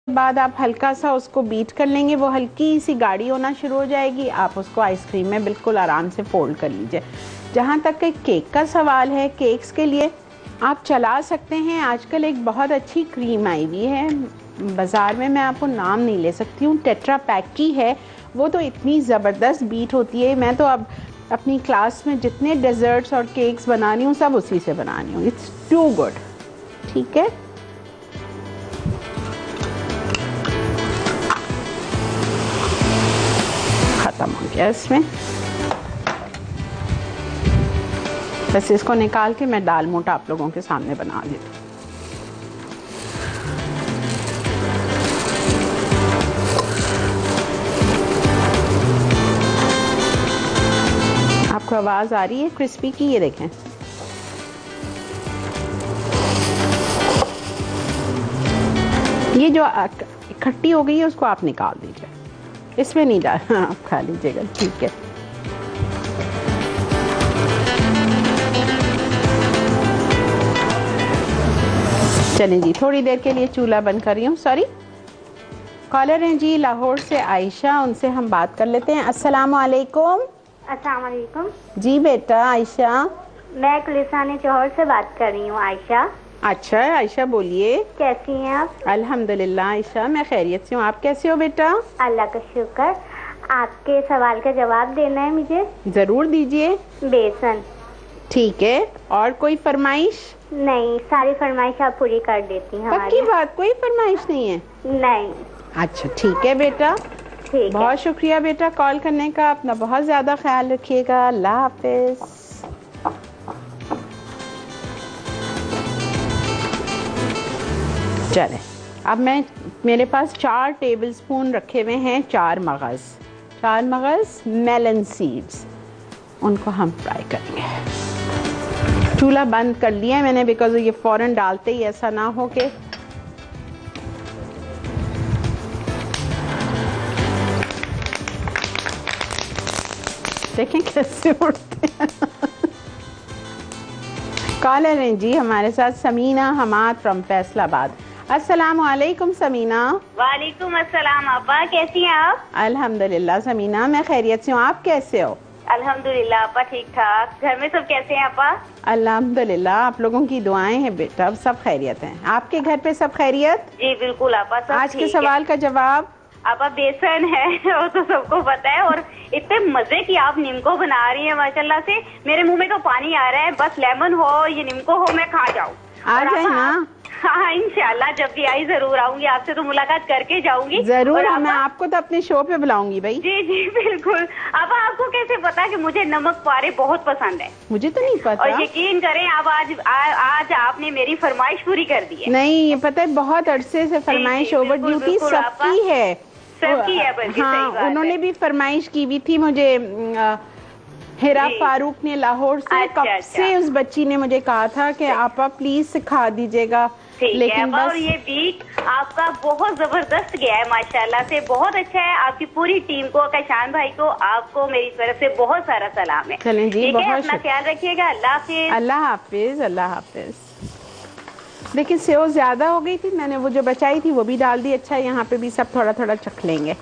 बाद आप हल्का सा उसको बीट कर लेंगे, वो हल्की सी गाढ़ी होना शुरू हो जाएगी। आप उसको आइसक्रीम में बिल्कुल आराम से फोल्ड कर लीजिए। जहाँ तक कि केक का सवाल है, केक्स के लिए आप चला सकते हैं। आजकल एक बहुत अच्छी क्रीम आई हुई है बाज़ार में, मैं आपको नाम नहीं ले सकती हूँ, टेट्रा पैक की है। वो तो इतनी ज़बरदस्त बीट होती है। मैं तो अब अपनी क्लास में जितने डेजर्ट्स और केक्स बना रही हूँ सब उसी से बना रही हूँ। It's too good. ठीक है, खत्म हो गया इसमें। बस इसको निकाल के मैं दाल मोटा आप लोगों के सामने बना देती हूँ। आपको आवाज आ रही है क्रिस्पी की? ये देखें, ये जो इकट्ठी हो गई है उसको आप निकाल दीजिए, इसमें नहीं डालना, आप खा लीजिएगा। ठीक है, चलें जी, थोड़ी देर के लिए चूल्हा बंद कर रही हूँ। सॉरी, कॉलर हैं जी लाहौर से आयशा, उनसे हम बात कर लेते हैं। अस्सलाम वालेकुम। अस्सलाम वालेकुम। जी बेटा आयशा। मैं कुलिसाने चौहर से बात कर रही हूँ आयशा। अच्छा आयशा, बोलिए कैसी हैं आप? अल्हम्दुलिल्लाह आयशा, मैं खैरियत से हूँ। आप कैसे हो बेटा? अल्लाह का शुक्र। आपके सवाल का जवाब देना है मुझे। जरूर दीजिए। बेसन। ठीक है, और कोई फरमाइश? नहीं, सारी फरमाइश आप पूरी कर देती हैं हमारी। पक्की बात, कोई फरमाइश नहीं है? नहीं। अच्छा ठीक है बेटा, ठीक, बहुत शुक्रिया बेटा कॉल करने का। अपना बहुत ज्यादा ख्याल रखिएगा। अल्लाह हाफिज। चले, अब मेरे पास 4 टेबलस्पून रखे हुए हैं, 4 मगज़ मेलन सीड्स, उनको हम फ्राई करेंगे। चूल्हा बंद कर लिया है मैंने, बिकॉज ये फौरन डालते ही ऐसा ना हो कि देखें कैसे उड़ते हैं। कॉलर हैं जी हमारे साथ समीना हमाद फ्रॉम फैसलाबाद। अस्सलाम वालेकुम समीना। वालेकुम अस्सलाम। आपा कैसी हैं आप? अल्हम्दुलिल्लाह समीना, मैं खैरियत से हूँ। आप कैसे हो? अल्हम्दुलिल्लाह आपा ठीक ठाक। घर में सब कैसे हैं आपा? अल्हम्दुलिल्लाह, आप लोगों की दुआएं हैं बेटा, सब खैरियत हैं। आपके घर पे सब खैरियत? जी बिल्कुल आपा, सब आज के सवाल का जवाब आपा बेसन है, वो तो सबको पता है। और इतने मजे की आप नीमको बना रही हैं माशाल्लाह से, मेरे मुंह में तो पानी आ रहा है। बस लेमन हो, ये नीमको हो, मैं खा जाऊँ। आ जाए ना। हाँ इंशाल्लाह, जब भी आई जरूर आऊंगी, आपसे तो मुलाकात करके जाऊंगी जरूर। मैं आपको तो अपने शो पे बुलाऊंगी भाई। जी जी बिल्कुल। अब आपको कैसे पता कि मुझे नमक पारे बहुत पसंद है? मुझे तो नहीं पता। और यकीन करें, अब आज आपने मेरी फरमाइश पूरी कर दी है। नहीं, ये पता है बहुत अरसे से फरमाइश ओवर ड्यूटी सबकी है, सबकी है। हाँ, उन्होंने भी फरमाइश की हुई थी मुझे। हिरा फारूक ने लाहौर से, कब से उस बच्ची ने मुझे कहा था कि आपा प्लीज सिखा दीजिएगा, लेकिन बस। और ये वीक आपका बहुत जबरदस्त गया है माशाल्लाह से, बहुत अच्छा है। आपकी पूरी टीम को, कशान भाई को, आपको मेरी तरफ से बहुत सारा सलाम है। चलें जी, बहुत अपना ख्याल रखिएगा। अल्लाह हाफिज। अल्लाह हाफिज। अल्लाह हाफिज। लेकिन सेव ज्यादा हो गई थी, मैंने वो जो बचाई थी वो भी डाल दी। अच्छा, यहाँ पे भी सब थोड़ा थोड़ा चख लेंगे।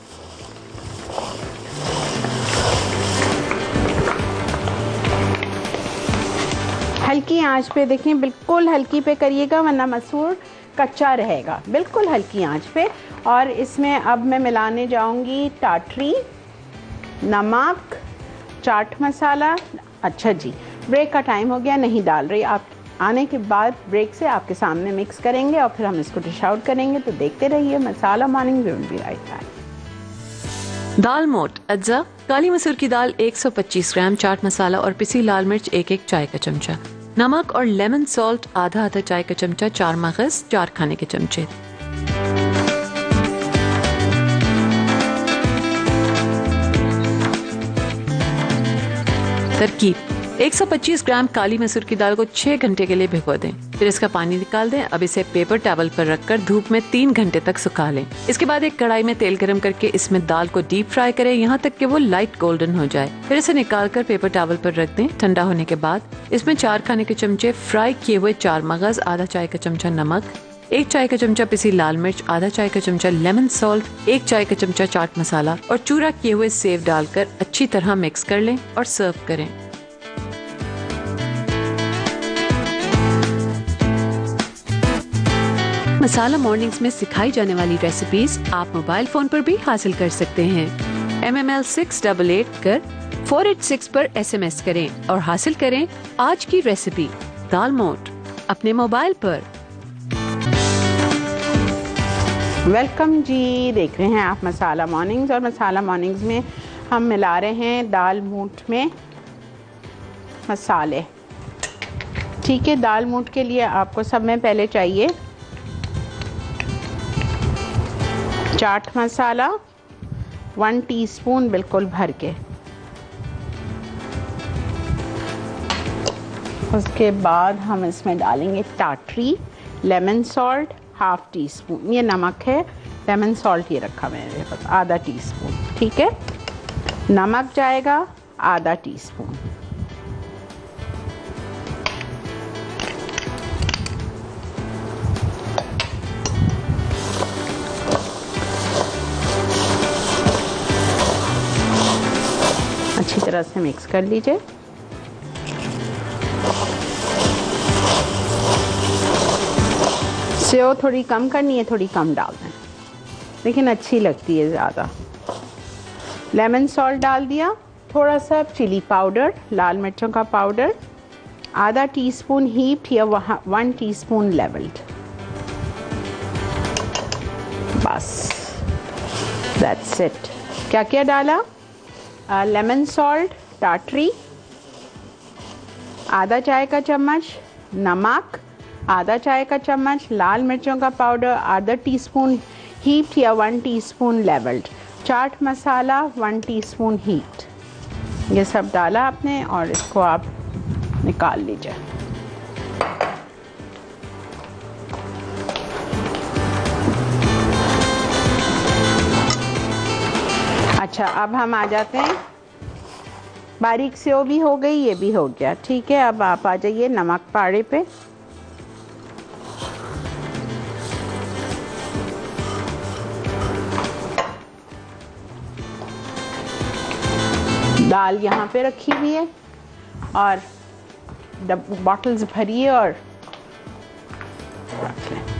हल्की आंच पे देखें, बिल्कुल हल्की पे करिएगा वरना मसूर कच्चा रहेगा। बिल्कुल हल्की आंच पे। और इसमें अब मैं मिलाने जाऊंगी टाटरी, नमक, चाट मसाला। अच्छा जी, ब्रेक का टाइम हो गया, नहीं डाल रही। आप आने के बाद ब्रेक से आपके सामने मिक्स करेंगे और फिर हम इसको डिश आउट करेंगे। तो देखते रहिए Masala Morning, we will be right back. दाल मोट अज्जा, काली मसूर की दाल 125 ग्राम, चाट मसाला और पिसी लाल मिर्च 1 चाय का चमचा, नमक और लेमन सॉल्ट आधा चाय का चमचा, 4 मगज 4 खाने के चमचे। तरकीब: 125 ग्राम काली मसूर की दाल को 6 घंटे के लिए भिगो दें, फिर इसका पानी निकाल दें। अब इसे पेपर टॉवल पर रखकर धूप में 3 घंटे तक सुखा लें। इसके बाद एक कढ़ाई में तेल गरम करके इसमें दाल को डीप फ्राई करें यहाँ तक कि वो लाइट गोल्डन हो जाए। फिर इसे निकाल कर पेपर टॉवल पर रख दें। ठंडा होने के बाद इसमें 4 खाने के चमचे फ्राई किए हुए 4 मगज, आधा चाय का चमचा नमक, 1 चाय का चमचा पिसी लाल मिर्च, आधा चाय का चमचा लेमन सॉल्ट, 1 चाय का चमचा चाट मसाला और चूरा किए हुए सेव डालकर अच्छी तरह मिक्स कर लें और सर्व करें। मसाला मॉर्निंग्स में सिखाई जाने वाली रेसिपीज आप मोबाइल फोन पर भी हासिल कर सकते हैं। MML 688 कर 486 पर SMS करें और हासिल करें आज की रेसिपी दाल मोठ अपने मोबाइल पर। वेलकम जी, देख रहे हैं आप मसाला मॉर्निंग्स, और मसाला मॉर्निंग्स में हम मिला रहे हैं दाल मोठ में मसाले। ठीक है, दाल मोठ के लिए आपको सब में पहले चाहिए चाट मसाला 1 टीस्पून बिल्कुल भर के, उसके बाद हम इसमें डालेंगे टाटरी, लेमन सॉल्ट हाफ टीस्पून, ये नमक है, लेमन सॉल्ट ये रखा मैंने पास आधा टीस्पून। ठीक है, नमक जाएगा आधा टीस्पून, अच्छी तरह से मिक्स कर लीजिए। सेव थोड़ी कम करनी है, थोड़ी कम डाल दें, लेकिन अच्छी लगती है ज़्यादा। लेमन सॉल्ट डाल दिया, थोड़ा सा चिली पाउडर, लाल मिर्चों का पाउडर, आधा टीस्पून हीप्ड या 1 टीस्पून लेवल्ड, बस दैट्स इट। क्या क्या डाला? लेमन सॉल्ट, टाटरी, आधा चाय का चम्मच नमक, आधा चाय का चम्मच लाल मिर्चों का पाउडर, आधा टीस्पून हीप्ड या 1 teaspoon levelled, chaat masala 1 teaspoon heaped, ये सब डाला आपने और इसको आप निकाल लीजिए। अच्छा, अब हम आ जाते हैं, बारीक सेव भी हो गई, ये भी हो गया। ठीक है, अब आप आ जाइए नमक पाड़े पे। दाल यहाँ पे रखी हुई है और बॉटल्स भरिए और रख लें।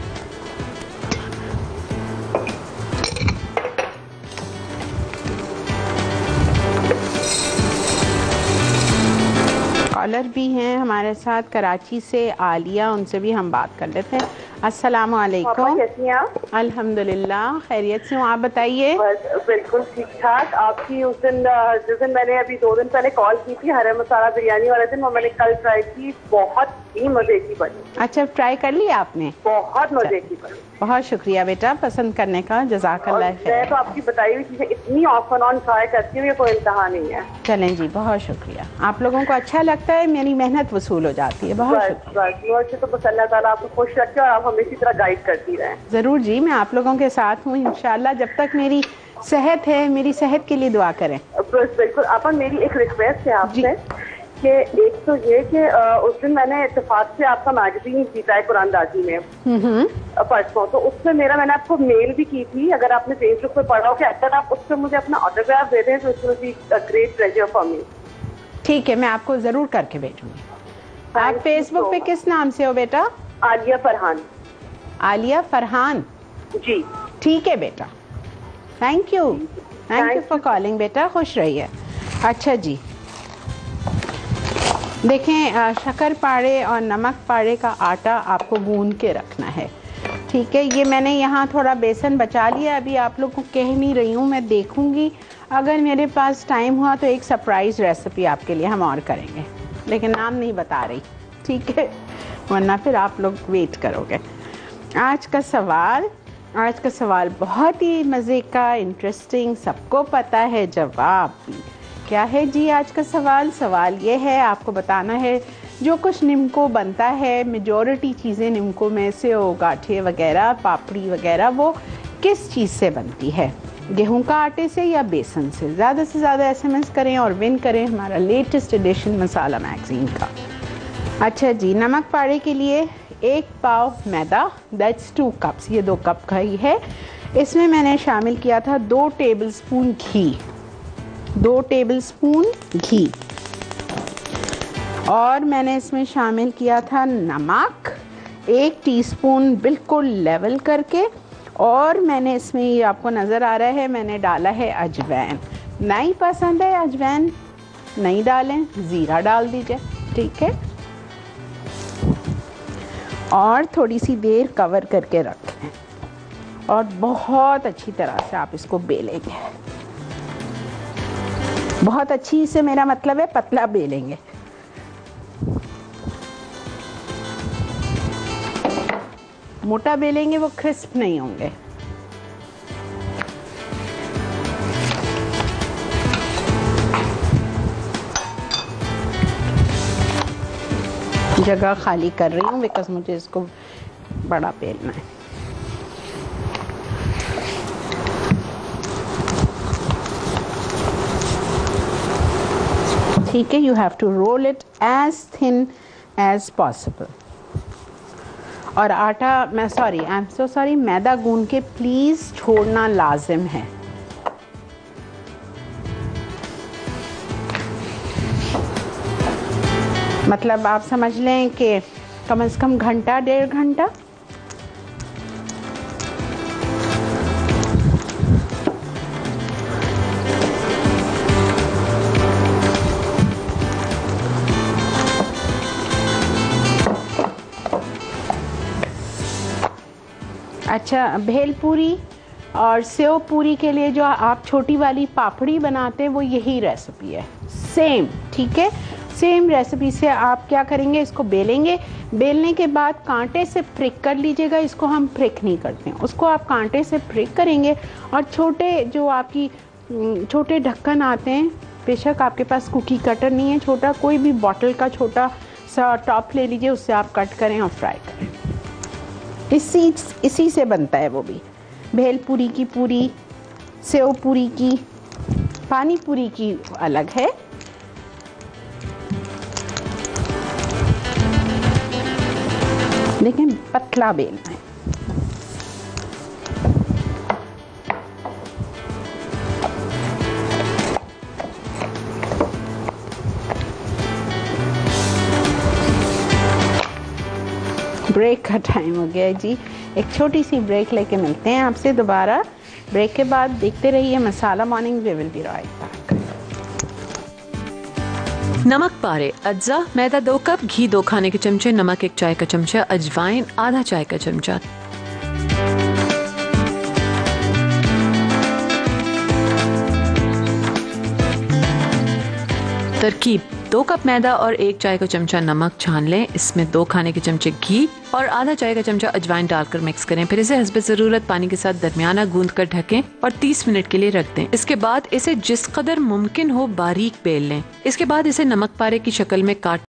कॉलर भी हैं हमारे साथ कराची से, आलिया, उनसे भी हम बात कर लेते हैं। अस्सलाम वालेकुम। कैसी हैं आप? अल्हम्दुलिल्लाह खैरियत से हूँ, आप बताइए। बस बिल्कुल ठीक ठाक। आपकी उस दिन जिस दिन मैंने अभी 2 दिन पहले कॉल की थी हरा मसाला बिरयानी वाले दिन, वो मैंने कल ट्राई की, बहुत ही मजे की बनी। अच्छा, ट्राई कर लिया आपने? बहुत मजे की बनी। बहुत शुक्रिया बेटा पसंद करने का, जज़ाकल्लाह खैर। मैं तो आपकी बताई हुई चीजें इतनी ऑफ एंड ऑन ट्राई करती हूँ, ये कोई इंतहा नहीं है। चलें जी, बहुत शुक्रिया। आप लोगों को अच्छा लगता है, मेरी मेहनत वसूल हो जाती है। बहुत शुक्रिया। बस मुझे तो बस अल्लाह ताला आपको खुश रखे और आप हमें इसी तरह गाइड करती रहें। ज़रूर जी, मैं आप लोगों के साथ हूँ इंशाल्लाह, जब तक मेरी सेहत है। मेरी सेहत के लिए दुआ करें। बिल्कुल। आपा, मेरी एक रिक्वेस्ट है आपसे कि एक तो ये कि उस दिन मैंने इत्तेफाक से आपका मैगजीन जीता है कुरानदाजी में परसों, तो उसमें मैंने आपको मेल भी की थी, अगर आपने फेसबुक पे पढ़ा हो कि अगर आप उस पर मुझे अपना ऑटोग्राफ दे दें तो it will be a great pleasure for me. ठीक है, मैं आपको जरूर करके भेजूंगी। आप फेसबुक पे किस नाम से हो बेटा? आलिया फरहान। आलिया फरहान जी, ठीक है बेटा। थैंक यू फॉर कॉलिंग बेटा, खुश रहिए। अच्छा जी, देखें, शक्कर पाड़े और नमक पाड़े का आटा आपको गूंद के रखना है। ठीक है, ये मैंने यहाँ थोड़ा बेसन बचा लिया, अभी आप लोग को कह नहीं रही हूँ, मैं देखूँगी अगर मेरे पास टाइम हुआ तो एक सरप्राइज़ रेसिपी आपके लिए हम और करेंगे, लेकिन नाम नहीं बता रही, ठीक है, वरना फिर आप लोग वेट करोगे। आज का सवाल बहुत ही मज़े का, इंटरेस्टिंग, सबको पता है जवाब भी। क्या है जी आज का सवाल ये है, आपको बताना है जो कुछ निम्को बनता है, मेजॉरिटी चीज़ें निम्को में से हो, गाठे वगैरह, पापड़ी वगैरह, वो किस चीज़ से बनती है, गेहूं का आटे से या बेसन से? ज़्यादा से ज़्यादा SMS करें और विन करें हमारा लेटेस्ट एडिशन मसाला मैगज़ीन का। अच्छा जी, नमक पाड़े के लिए 1 पाव मैदा, दैट्स 2 कप्स, ये 2 कप का ही है। इसमें मैंने शामिल किया था 2 टेबलस्पून घी, 2 टेबलस्पून घी, और मैंने इसमें शामिल किया था नमक 1 टीस्पून बिल्कुल लेवल करके, और मैंने इसमें, ये आपको नज़र आ रहा है, मैंने डाला है अजवाइन। नहीं पसंद है अजवाइन नहीं डालें, ज़ीरा डाल दीजिए, ठीक है। और थोड़ी सी देर कवर करके रखें और बहुत अच्छी तरह से आप इसको बेलेंगे। बहुत अच्छी से मेरा मतलब है पतला बेलेंगे। मोटा बेलेंगे वो क्रिस्प नहीं होंगे। जगह खाली कर रही हूँ बिकॉज मुझे इसको बड़ा बेलना है। ठीक है, you have to roll it as thin as possible. और आटा, मैं sorry, I am so sorry, मैदा गूंद के प्लीज़ छोड़ना लाजिम है। मतलब आप समझ लें कि कम से कम घंटा 1.5 घंटा। अच्छा, भेलपूरी और सेव पूरी के लिए जो आप छोटी वाली पापड़ी बनाते हैं वो यही रेसिपी है, सेम, ठीक है। सेम रेसिपी से आप क्या करेंगे, इसको बेलेंगे, बेलने के बाद कांटे से प्रिक कर लीजिएगा। इसको हम प्रिक नहीं करते हैं, उसको आप कांटे से प्रिक करेंगे। और छोटे जो आपकी छोटे ढक्कन आते हैं, बेशक आपके पास कुकी कटर नहीं है छोटा, कोई भी बॉटल का छोटा सा टॉप ले लीजिए, उससे आप कट करें और फ्राई करें। इसी से बनता है वो भी। भेलपूरी की पूरी, सेव पूरी की, पानी पूरी की अलग है। लेकिन पतला बेलना है। ब्रेक का टाइम हो गया है जी, एक छोटी सी ब्रेक लेके मिलते हैं आपसे दोबारा। ब्रेक के बाद देखते रहिए Masala Morning, we will be right back. नमक पारे, अज्जा, मैदा 2 कप, घी 2 खाने के चमचे, नमक 1 चाय का चमचा, अजवाइन आधा चाय का चमचा। तरकीब: 2 कप मैदा और 1 चाय का चमचा नमक छान लें। इसमें 2 खाने के चमचे घी और आधा चाय का चमचा अजवाइन डालकर मिक्स करें। फिर इसे हस्बे जरूरत पानी के साथ दरमियाना गूंद कर ढकें और 30 मिनट के लिए रख दें। इसके बाद इसे जिस कदर मुमकिन हो बारीक बेल लें। इसके बाद इसे नमक पारे की शक्ल में काट